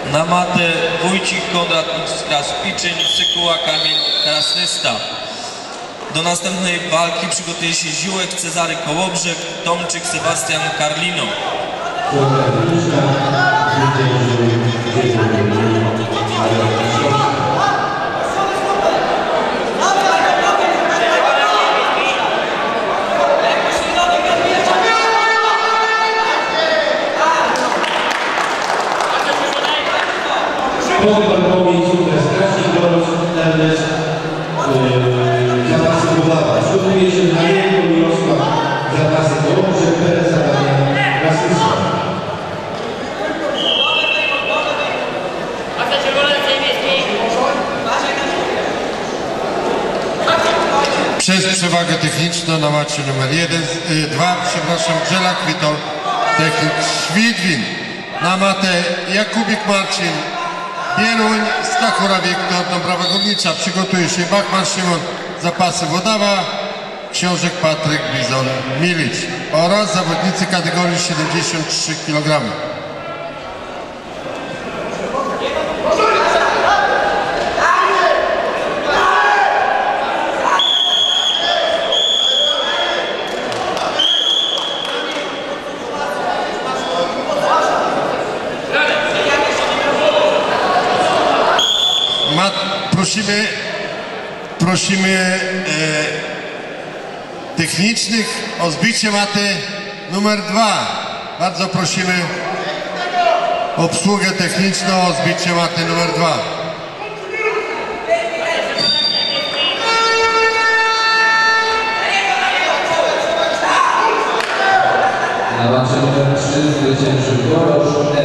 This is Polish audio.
Na matę Wójcik Konrad Spiczyń, Sykuła Kamil Krasnysta. Do następnej walki przygotuje się Ziółek Cezary Kołobrzeg, Tomczyk Sebastian Karlino. Zapasy budowa. Przygotuje się na jego Mirosław Zapasy Kołobrzeg, Pereza Damian Krasnysta. Przez przewagę techniczną na macie numer 2, Żelak Witold, technik Świdwin. Na matę Jakubik Marcin, Bieruń, Stachura Wiktor, Dąbrowa Górnicza. Przygotuje się Bachman Szymon, Zapasy Włodawa, Książek Patryk Bizon Milic oraz zawodnicy kategorii 73 kg. Prosimy technicznych o zbicie maty numer 2. Bardzo prosimy obsługę techniczną o zbicie maty numer 2. Na macie numer 3 zwyciężył Dorosz